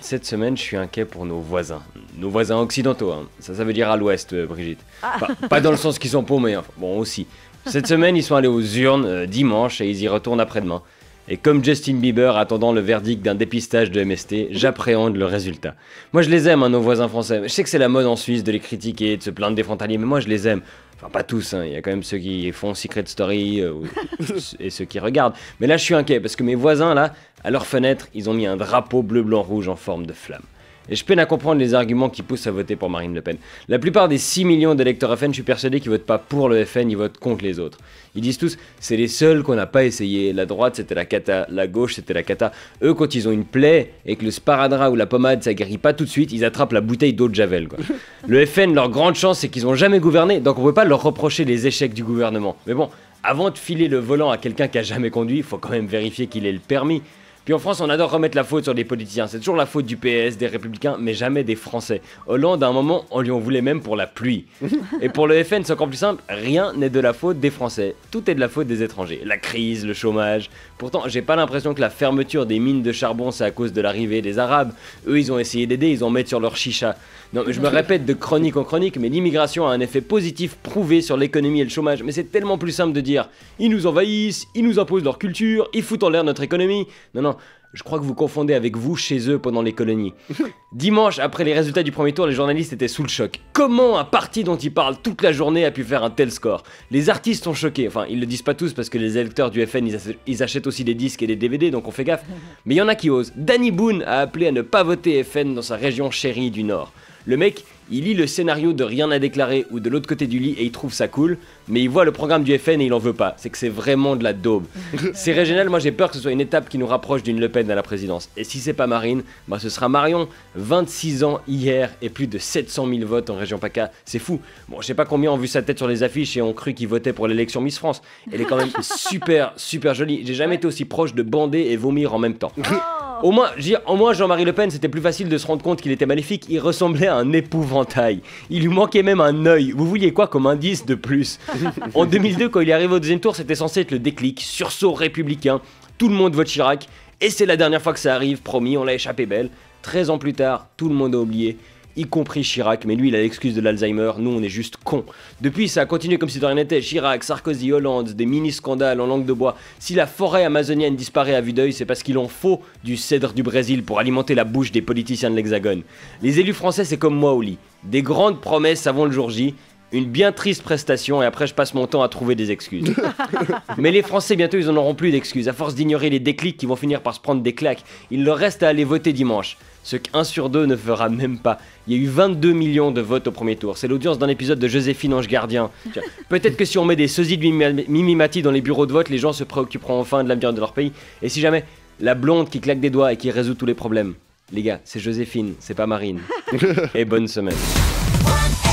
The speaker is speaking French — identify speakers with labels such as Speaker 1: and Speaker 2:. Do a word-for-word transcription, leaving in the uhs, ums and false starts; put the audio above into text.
Speaker 1: Cette semaine, je suis inquiet pour nos voisins. Nos voisins occidentaux, hein. Ça, ça veut dire à l'ouest, euh, Brigitte. Enfin, pas dans le sens qu'ils sont paumés, hein. Bon, aussi. Cette semaine, ils sont allés aux urnes euh, dimanche et ils y retournent après-demain. Et comme Justin Bieber attendant le verdict d'un dépistage de M S T, j'appréhende le résultat. Moi je les aime, hein, nos voisins français. Je sais que c'est la mode en Suisse de les critiquer, de se plaindre des frontaliers, mais moi je les aime. Enfin pas tous, hein. Il y a quand même ceux qui font Secret Story euh, et ceux qui regardent. Mais là je suis inquiet parce que mes voisins là, à leur fenêtre, ils ont mis un drapeau bleu, blanc, rouge en forme de flamme. Et je peine à comprendre les arguments qui poussent à voter pour Marine Le Pen. La plupart des six millions d'électeurs F N, je suis persuadé qu'ils votent pas pour le F N, ils votent contre les autres. Ils disent tous, c'est les seuls qu'on n'a pas essayé. La droite c'était la cata, la gauche c'était la cata. Eux quand ils ont une plaie et que le sparadrap ou la pommade ça guérit pas tout de suite, ils attrapent la bouteille d'eau de Javel, quoi. Le F N, leur grande chance c'est qu'ils ont jamais gouverné, donc on peut pas leur reprocher les échecs du gouvernement. Mais bon, avant de filer le volant à quelqu'un qui a jamais conduit, il faut quand même vérifier qu'il ait le permis. Puis en France, on adore remettre la faute sur les politiciens. C'est toujours la faute du P S, des Républicains, mais jamais des Français. Hollande, à un moment, on lui en voulait même pour la pluie. Et pour le F N, c'est encore plus simple, rien n'est de la faute des Français. Tout est de la faute des étrangers. La crise, le chômage. Pourtant, j'ai pas l'impression que la fermeture des mines de charbon, c'est à cause de l'arrivée des Arabes. Eux, ils ont essayé d'aider, ils en mettent sur leur chicha. Non, mais je me répète de chronique en chronique, mais l'immigration a un effet positif prouvé sur l'économie et le chômage. Mais c'est tellement plus simple de dire, ils nous envahissent, ils nous imposent leur culture, ils foutent en l'air notre économie. Non, non. Je crois que vous confondez avec vous chez eux pendant les colonies. Dimanche, après les résultats du premier tour, les journalistes étaient sous le choc. Comment un parti dont ils parlent toute la journée a pu faire un tel score? Les artistes sont choqués. Enfin, ils le disent pas tous parce que les électeurs du F N, ils, ach- ils achètent aussi des disques et des D V D, donc on fait gaffe. Mais il y en a qui osent. Danny Boone a appelé à ne pas voter F N dans sa région chérie du Nord. Le mec, il lit le scénario de Rien à déclarer ou de l'autre côté du lit et il trouve ça cool, mais il voit le programme du F N et il en veut pas. C'est que c'est vraiment de la daube. C'est régional, moi j'ai peur que ce soit une étape qui nous rapproche d'une Le Pen à la présidence. Et si c'est pas Marine, bah ce sera Marion. vingt-six ans hier et plus de sept cent mille votes en région PACA. C'est fou. Bon, je sais pas combien ont vu sa tête sur les affiches et ont cru qu'il votait pour l'élection Miss France. Elle est quand même super, super jolie. J'ai jamais été aussi proche de bander et vomir en même temps. Au moins, au moins Jean-Marie Le Pen, c'était plus facile de se rendre compte qu'il était maléfique. Il ressemblait à un épouvantail. Il lui manquait même un œil. Vous vouliez quoi comme indice de plus? En deux mille deux, quand il est arrivé au deuxième tour, c'était censé être le déclic, sursaut républicain. Tout le monde vote Chirac. Et c'est la dernière fois que ça arrive, promis, on l'a échappé belle. treize ans plus tard, tout le monde a oublié. Y compris Chirac, mais lui il a l'excuse de l'Alzheimer, nous on est juste cons. Depuis ça a continué comme si de rien n'était, Chirac, Sarkozy, Hollande, des mini-scandales en langue de bois. Si la forêt amazonienne disparaît à vue d'œil, c'est parce qu'il en faut du cèdre du Brésil pour alimenter la bouche des politiciens de l'Hexagone. Les élus français c'est comme moi au lit, des grandes promesses avant le jour J, une bien triste prestation et après je passe mon temps à trouver des excuses. Mais les Français bientôt ils en auront plus d'excuses, à force d'ignorer les déclics qui vont finir par se prendre des claques. Il leur reste à aller voter dimanche. Ce qu'un sur deux ne fera même pas. Il y a eu vingt-deux millions de votes au premier tour. C'est l'audience d'un épisode de Joséphine Ange Gardien. Peut-être que si on met des sosies de Mimi Mimi Mati dans les bureaux de vote, les gens se préoccuperont enfin de l'avenir de leur pays. Et si jamais, la blonde qui claque des doigts et qui résout tous les problèmes. Les gars, c'est Joséphine, c'est pas Marine. Et bonne semaine.